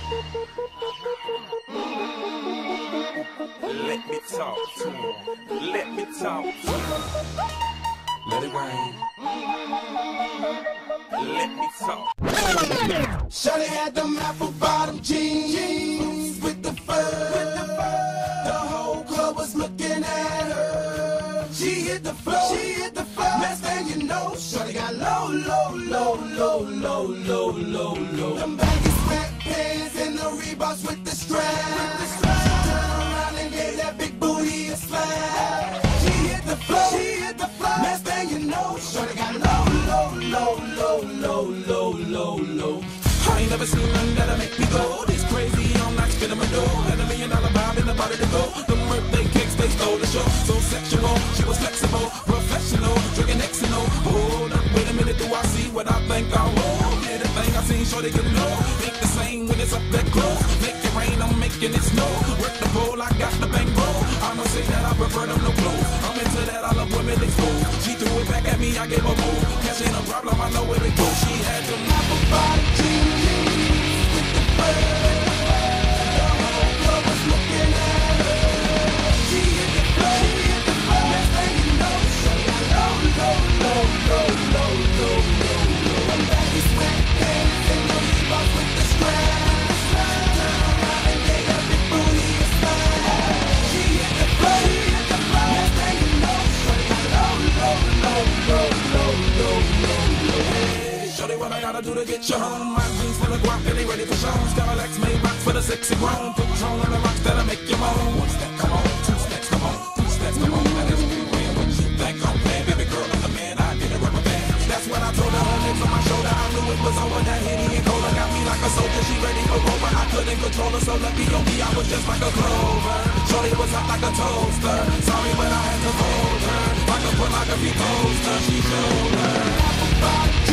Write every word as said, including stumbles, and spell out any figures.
Let me talk to him. Let me talk to him. Let it rain. Let me talk. Shawty had them apple bottom jeans with the fur. The whole club was looking at her. She hit the floor. She hit the floor. Next thing you know, Shawty got low, low, low, low, low, low, low, low. Them baggy sweatpants and the Reeboks with the strap. Turn around and gave that big booty a slap. She hit the floor. She hit the floor. Next thing you know, Shawty got low, low, low, low, low, low, low, low. I ain't never seen nothing that'll make me go this crazy. I'm not spinning my dough. Had a million dollar vibe in the body to go. The birthday cakes, they stole the show. So sexual, she was flexible, professional, drinking X and O. Hold up, wait a minute, do I see what I think I will? Yeah, the thing I seen, sure they can know. Think the same when it's up that close. Make it rain, I'm making it snow. Work the bowl, I got the bang roll. I'ma say that I prefer them no clothes. I'm into that, I love women exposed. She threw it back at me, I gave her more. Cash ain't a problem, I know where it goes. She had them apple bottom jeans. What I gotta do to get you home? My jeans full of guap and they ready for shows. Cadillacs made rocks for the sexy grown. Patrol on the rocks that'll make you moan. One step, come on, two steps, come on, three steps, come on. Now that's me wearing what you think I'm playing. Baby girl, I'm the man, I did a rubber band. That's what I told her, her legs on my shoulder. I knew it was over, that Henny and Cola got me like a soldier. She ready for Rover, I couldn't control her, so lucky on me, I was just like a clover. Shorty was hot like a toaster. Sorry, but I had to hold her like a pornography poster. She showed her apple bottom.